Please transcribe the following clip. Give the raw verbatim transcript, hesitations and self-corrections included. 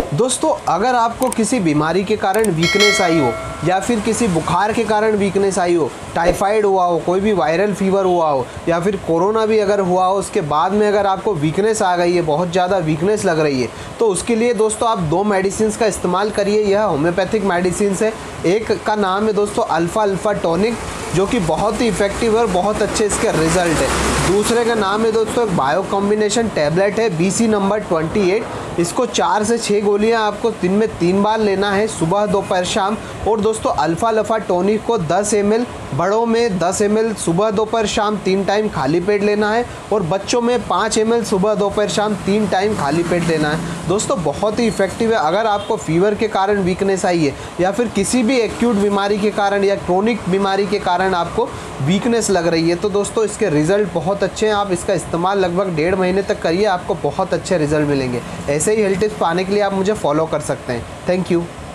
दोस्तों अगर आपको किसी बीमारी के कारण वीकनेस आई हो या फिर किसी बुखार के कारण वीकनेस आई हो, टाइफाइड हुआ हो, कोई भी वायरल फीवर हुआ हो या फिर कोरोना भी अगर हुआ हो, उसके बाद में अगर आपको वीकनेस आ गई है, बहुत ज़्यादा वीकनेस लग रही है, तो उसके लिए दोस्तों आप दो मेडिसिन का इस्तेमाल करिए। यह होम्योपैथिक मेडिसिन है। एक का नाम है दोस्तों अल्फ़ा अल्फ़ा टॉनिक, जो कि बहुत ही इफेक्टिव है और बहुत अच्छे इसके रिजल्ट है। दूसरे का नाम है दोस्तों एक बायो कॉम्बिनेशन टैबलेट है, बी सी नंबर अट्ठाईस। इसको चार से छः गोलियां आपको दिन में तीन बार लेना है, सुबह दोपहर शाम। और दोस्तों अल्फ़ा अल्फ़ा टॉनिक को दस एम एल बड़ों में दस एम एल सुबह दोपहर शाम तीन टाइम खाली पेट लेना है, और बच्चों में पाँच एम एल सुबह दोपहर शाम तीन टाइम खाली पेट लेना है। दोस्तों बहुत ही इफेक्टिव है। अगर आपको फीवर के कारण वीकनेस आई है या फिर किसी भी एक्यूट बीमारी के कारण या क्रोनिक बीमारी के कारण आपको वीकनेस लग रही है, तो दोस्तों इसके रिज़ल्ट बहुत अच्छे हैं। आप इसका इस्तेमाल लगभग डेढ़ महीने तक करिए, आपको बहुत अच्छे रिजल्ट मिलेंगे। ऐसे ही हेल्थ टिप्स पाने के लिए आप मुझे फॉलो कर सकते हैं। Thank you.